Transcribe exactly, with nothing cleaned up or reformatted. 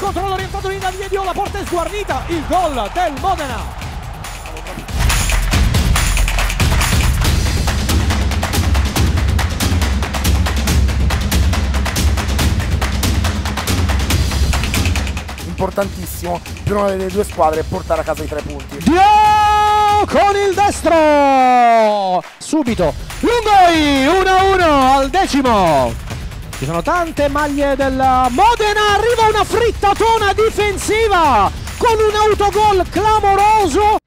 controllo orientato in Davide, la porta è sguarnita, il gol del Modena. Importantissimo per una delle due squadre portare a casa i tre punti. Dio con il destro, subito Lungoi, uno a uno al decimo. Ci sono tante maglie del Modena, arriva una frittatona difensiva con un autogol clamoroso.